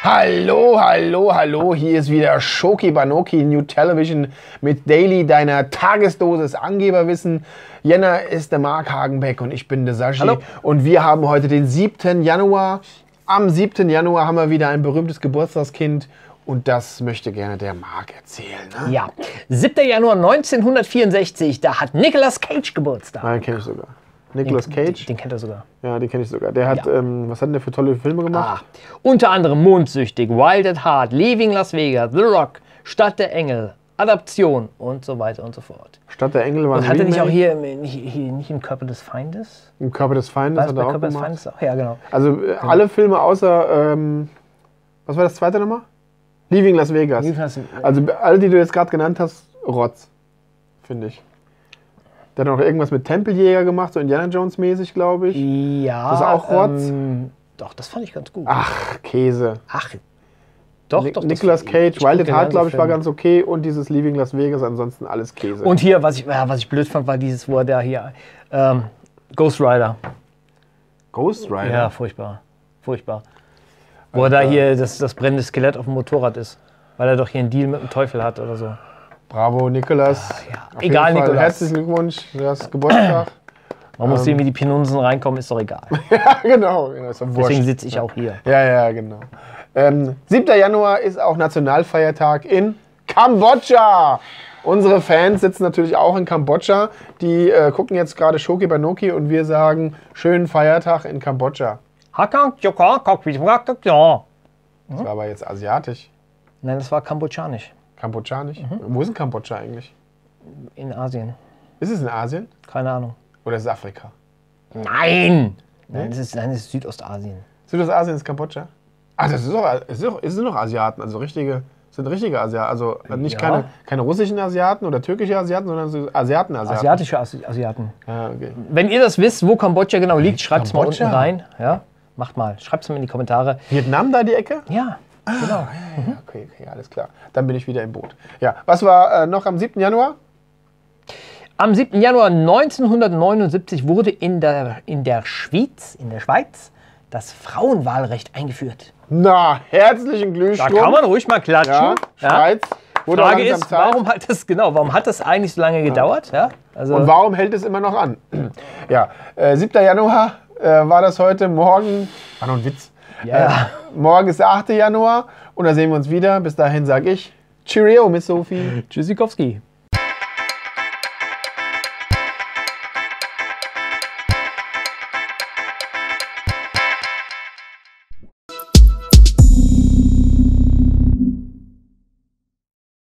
Hallo, hallo, hallo, hier ist wieder Shoki Banoki New Television mit Daily, deiner Tagesdosis Angeberwissen. Jänner ist der Marc Hagenbeck und ich bin der Sashi. Hallo. Und wir haben heute den 7. Januar. Am 7. Januar haben wir wieder ein berühmtes Geburtstagskind und das möchte gerne der Marc erzählen. Ne? Ja, 7. Januar 1964, da hat Nicolas Cage Geburtstag. Nein, kenne ich sogar. Nicolas Cage. Den kennt er sogar. Ja, den kenne ich sogar. Der hat, was hat denn der für tolle Filme gemacht? Unter anderem Mondsüchtig, Wild at Heart, Leaving Las Vegas, The Rock, Stadt der Engel, Adaption und so weiter und so fort. Stadt der Engel war Und hat er nicht auch hier nicht im Körper des Feindes? Im Körper des Feindes hat er auch Körper des gemacht. Feindes auch? Ja, genau. Also alle Filme außer, was war das zweite nochmal? Leaving Las Vegas. Also alle, die du jetzt gerade genannt hast, Rotz, finde ich. Der hat noch irgendwas mit Tempeljäger gemacht, so Indiana Jones mäßig, glaube ich. Ja. Das ist auch Rotz? Doch, das fand ich ganz gut. Ach, Käse. Ach, doch. Nicolas Cage, Wild at Heart, glaube ich, war ganz okay. Und dieses Leaving Las Vegas, ansonsten alles Käse. Und hier, was ich blöd fand, war dieses, wo er da hier, Ghost Rider. Ghost Rider? Ja, furchtbar. Furchtbar. Wo er da hier das brennende Skelett auf dem Motorrad ist. Weil er doch hier einen Deal mit dem Teufel hat oder so. Bravo, Nikolas. Ja. Auf Egal, jeden Fall Nikolas. Herzlichen Glückwunsch, du hast Geburtstag. Man muss sehen, wie die Pinunsen reinkommen, ist doch egal. Ja, genau. Ist doch wurscht. Deswegen sitze ich auch hier. Ja, genau. 7. Januar ist auch Nationalfeiertag in Kambodscha. Unsere Fans sitzen natürlich auch in Kambodscha. Die gucken jetzt gerade Shoki Banoki und wir sagen, schönen Feiertag in Kambodscha. Das war aber jetzt asiatisch. Nein, das war kambodschanisch. Kambodschanisch? Wo ist denn Kambodscha eigentlich? In Asien. Ist es in Asien? Keine Ahnung. Oder ist es Afrika? Nein! Nein, das ist Südostasien. Südostasien ist Kambodscha? Ach, das sind doch Asiaten, also sind richtige Asiaten. Also nicht keine russischen Asiaten oder türkische Asiaten, sondern so Asiaten. Asiatische Asiaten. Ja, okay. Wenn ihr das wisst, wo Kambodscha genau liegt, schreibt es mal unten Kambodscha? rein. Ja, macht mal. Schreibt es mal in die Kommentare. Vietnam da die Ecke? Ja, genau. Ja, okay, alles klar. Dann bin ich wieder im Boot. Ja, was war noch am 7. Januar? Am 7. Januar 1979 wurde in der Schweiz, das Frauenwahlrecht eingeführt. Na, herzlichen Glückwunsch. Da kann man ruhig mal klatschen. Ja, Schweiz. Die Frage ist, warum hat das eigentlich so lange gedauert? Ja, also und warum hält es immer noch an? Ja, 7. Januar war das heute. Morgen, war noch ein Witz. Ja. Morgen ist der 8. Januar und da sehen wir uns wieder. Bis dahin sage ich Cheerio, Miss Sophie. Tschüssikowski.